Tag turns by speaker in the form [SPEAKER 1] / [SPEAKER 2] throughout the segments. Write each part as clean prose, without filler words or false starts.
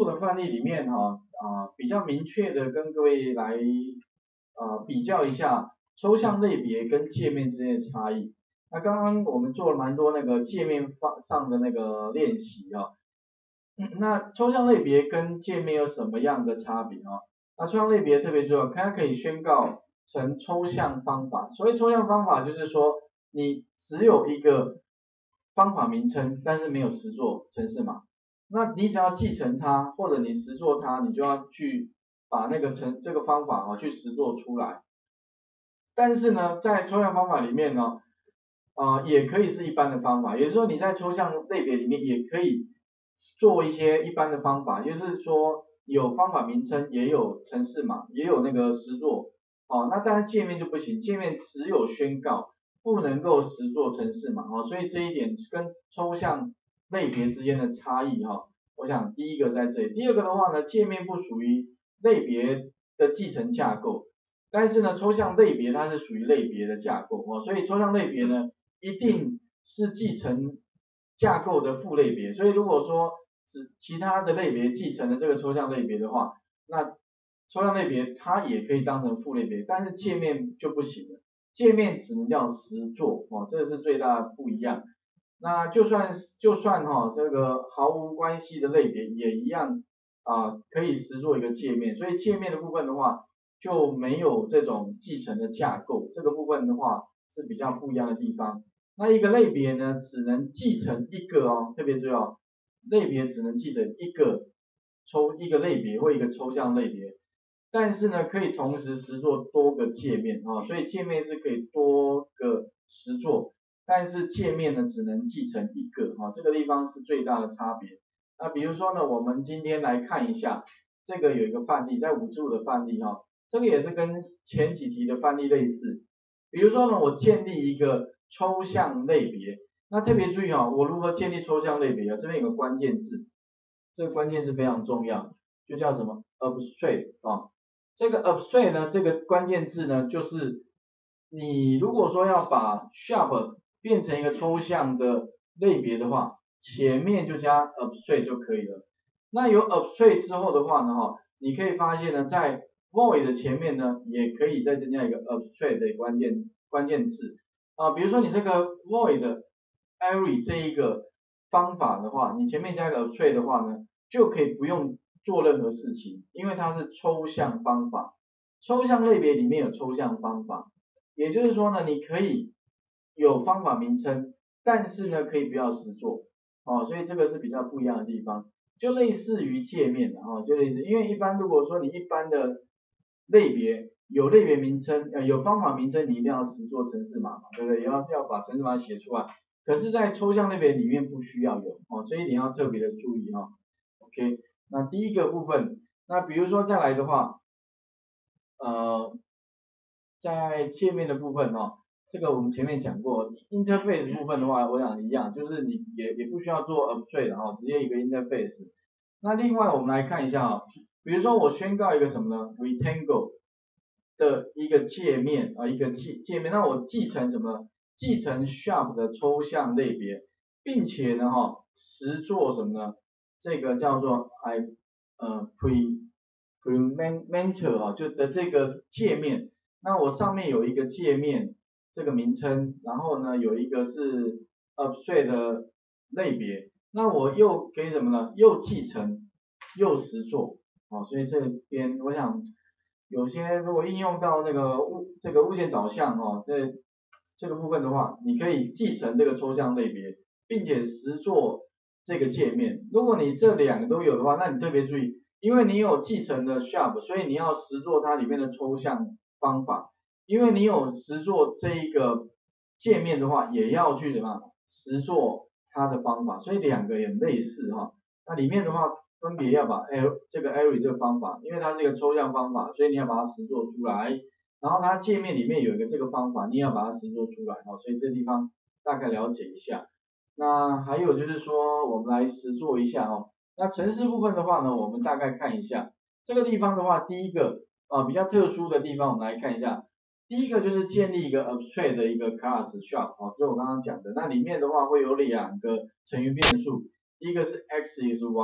[SPEAKER 1] 数的范例里面比较明确的跟各位来比较一下抽象类别跟界面之间的差异。那刚刚我们做了蛮多那个界面上的那个练习那抽象类别跟界面有什么样的差别那抽象类别特别重要，它可以宣告成抽象方法。所谓抽象方法就是说你只有一个方法名称，但是没有实作程式码。那你只要继承它，或者你实作它，你就要去把那个这个方法去实作出来。但是呢，在抽象方法里面呢，也可以是一般的方法，也就是说你在抽象类别里面也可以做一些一般的方法，就是说有方法名称，也有程式码，也有那个实作。那当然界面就不行，界面只有宣告，不能够实作程式码所以这一点跟抽象类别之间的差异我想第一个在这里，第二个的话呢，界面不属于类别的继承架构，但是呢，抽象类别它是属于类别的架构所以抽象类别呢一定是继承架构的副类别，所以如果说其他的类别继承了这个抽象类别的话，那抽象类别它也可以当成副类别，但是界面就不行了，界面只能叫实作这个是最大的不一样。那就算这个毫无关系的类别也一样可以实作一个界面，所以界面的部分的话就没有这种继承的架构，这个部分的话是比较不一样的地方。那一个类别呢，只能继承一个特别注意类别只能继承一个类别或一个抽象类别，但是呢，可以同时实作多个界面所以界面是可以多个实作，但是界面呢只能继承一个这个地方是最大的差别。那比如说呢，我们今天来看一下，这个有一个范例，在5之5的范例这个也是跟前几题的范例类似。比如说呢，我建立一个抽象类别，那特别注意我如何建立抽象类别这边有个关键字，这个关键字非常重要，就叫什么 abstract 这个 abstract 呢，这个关键字呢，就是你如果说要把 sharp 变成一个抽象的类别的话，前面就加 abstract 就可以了。那有 abstract 之后的话呢你可以发现呢，在 void 的前面呢，也可以再增加一个 abstract 的关键字比如说你这个 void array 这一个方法的话，你前面加一个 abstract 的话呢，就可以不用做任何事情，因为它是抽象方法。抽象类别里面有抽象方法，也就是说呢，你可以有方法名称，但是呢，可以不要实作所以这个是比较不一样的地方，就类似于界面的就类似，因为一般如果说你一般的类别有类别名称有方法名称，你一定要实作程式码嘛，对不对？要把程式码写出来。可是，在抽象类别里面不需要有这一点要特别的注意OK， 那第一个部分，那比如说再来的话，在界面的部分这个我们前面讲过 ，interface 部分的话，我想一样，就是你也不需要做 abstract 直接一个 interface。那另外我们来看一下比如说我宣告一个什么呢 ？rectangle 的一个界面一个界面，那我继承什么？继承 sharp 的抽象类别，并且呢实作什么呢？这个叫做implementer 就的这个界面，那我上面有一个界面这个名称，然后呢有一个是 abstract 的类别，那我又可以什么呢？又继承又实作所以这边我想有些如果应用到那个这个物件导向这个部分的话，你可以继承这个抽象类别，并且实作这个界面。如果你这两个都有的话，那你特别注意，因为你有继承的 sharp， 所以你要实作它里面的抽象方法。因为你有实作这一个界面的话，也要去什么实作它的方法，所以两个也类似那里面的话，分别要把这个 array 这个方法，因为它是一个抽象方法，所以你要把它实作出来。然后它界面里面有一个这个方法，你也要把它实作出来所以这地方大概了解一下。那还有就是说，我们来实作一下那程式部分的话呢，我们大概看一下这个地方的话，第一个比较特殊的地方，我们来看一下。第一个就是建立一个 abstract 的一个 class sharp 就我刚刚讲的，那里面的话会有两个成员变数，一个是 x 一个是 y，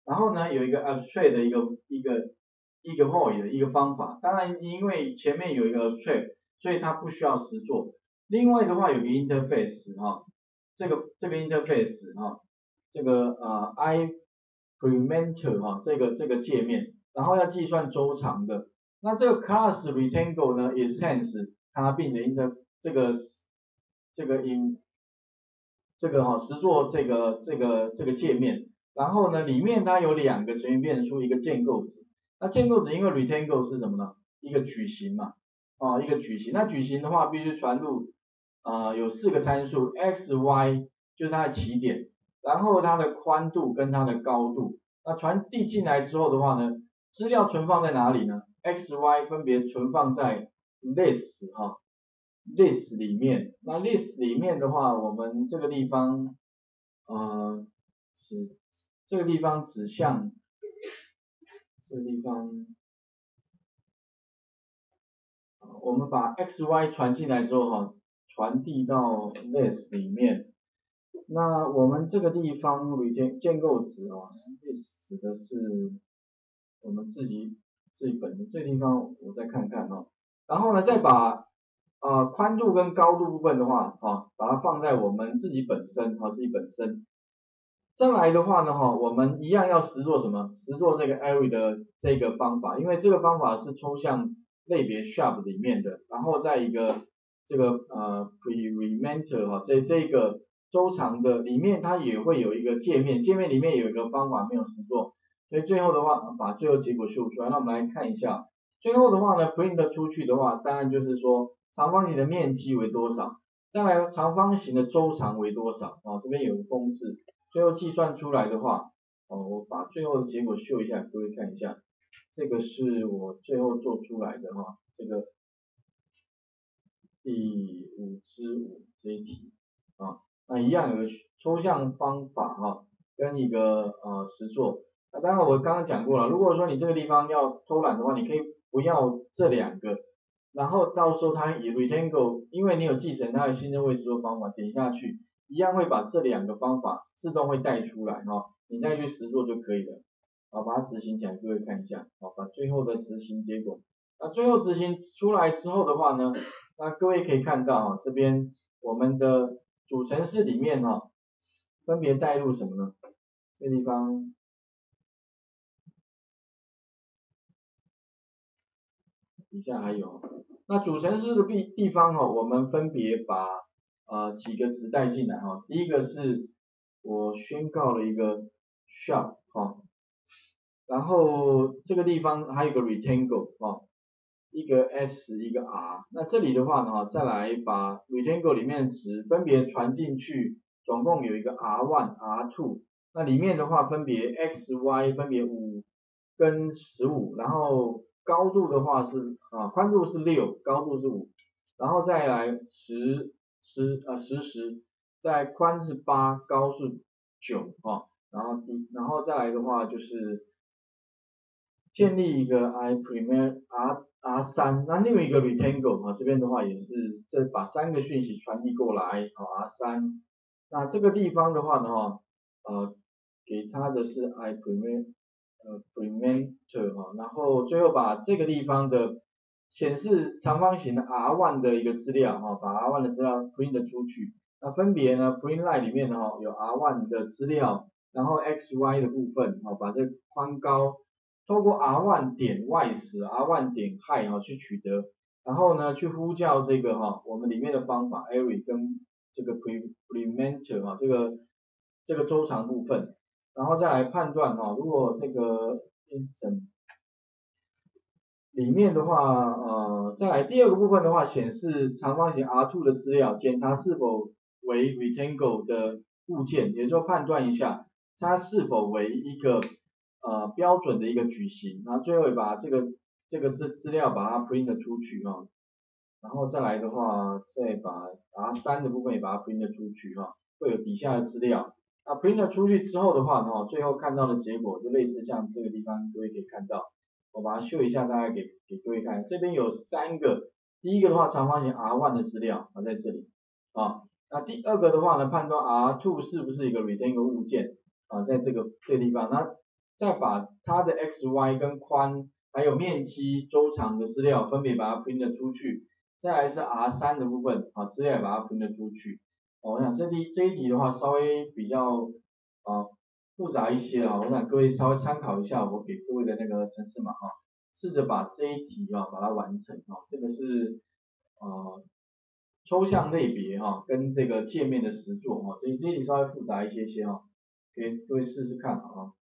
[SPEAKER 1] 然后呢有一个 abstract 的一个 void 的一个方法，当然因为前面有一个 abstract，所以它不需要实作。另外的话有个 interface 哈，这个 interface 哈，这个implementer 哈，这个界面，然后要计算周长的。那这个 class rectangle 呢 extends 它并且这个 in 这个实作这个界面，然后呢里面它有两个成员变数，一个建构值。那建构值因为 rectangle 是什么呢？一个矩形嘛，一个矩形。那矩形的话必须传入有4个参数 x y 就是它的起点，然后它的宽度跟它的高度。那传递进来之后的话呢，资料存放在哪里呢 ？x y 分别存放在 list list 里面，那 list 里面的话，我们这个地方这个地方指向这个地方，我们把 x y 传进来之后传递到 list 里面。那我们这个地方建构值list 指的是我们自己本身这个地方我再看看然后呢再把宽度跟高度部分的话把它放在我们自己本身再来的话呢我们一样要实作什么？实作这个 array 的这个方法，因为这个方法是抽象类别 sharp 里面的，然后在一个这个pre-remainder 这个周长的里面它也会有一个界面里面有一个方法没有实作，所以最后的话把最后结果秀出来。那我们来看一下，最后的话呢 print 出去的话，当然就是说长方形的面积为多少，再来长方形的周长为多少这边有个公式，最后计算出来的话我把最后的结果秀一下，各位看一下，这个是我最后做出来的这个第5之5这一题那一样有个抽象方法跟一个实作。那当然我刚刚讲过了，如果说你这个地方要偷懒的话，你可以不要这2个，然后到时候它以 rectangle， 因为你有继承它的新增位实作方法，点下去一样会把这2个方法自动会带出来你再去实作就可以了把它执行起来，各位看一下把最后的执行结果。那最后执行出来之后的话呢，那各位可以看到这边我们的主程式里面分别带入什么呢？这个地方底下还有，那主程式的地方我们分别把几个值带进来第一个是我宣告了一个 sharp 然后这个地方还有个 rectangle 一个 s 一个 r， 那这里的话呢再来把 rectangle 里面的值分别传进去，总共有一个 r1、r2， 那里面的话分别 x、y 分别5跟15，然后高度的话是宽度是6，高度是5，然后再来10，再宽是8，高是9然后再来的话就是建立一个 R3， 那另一个 rectangle 这边的话也是把3个讯息传递过来R3， 那这个地方的话呢给它的是 implementer 然后最后把这个地方的显示长方形的 R1 的一个资料把 R1 的资料 print 出去，那分别呢 print line 里面呢有 R1 的资料，然后 XY 的部分把这宽高透过 R1 点 y10 R1 点 height 去取得，然后呢去呼叫这个我们里面的方法 array 跟这个 prementer 这个周长部分，然后再来判断如果这个 instant 里面的话再来第2个部分的话显示长方形 R2 的资料，检查是否为 rectangle 的物件，也就是说判断一下它是否为一个标准的一个矩形，然后最后把这个资料把它 print 出去然后再来的话再把 R3 的部分也把它 print 出去会有底下的资料。那 print 出去之后的话最后看到的结果就类似像这个地方各位可以看到，我把它秀一下大概给各位看，这边有3个，第一个的话长方形 R1 的资料在这里那第2个的话呢判断 R2 是不是一个 rectangle 物件在这个地方，那再把它的 x、y 跟宽还有面积、周长的资料分别把它 print 出去。再来是 R3的部分，啊，资料也把它 print 出去。我想这一题的话稍微比较复杂一些啊，我想各位稍微参考一下我给各位的那个程式码啊，试着把这一题把它完成啊，这个是抽象类别跟这个界面的实作这一题稍微复杂一些给各位试试看啊。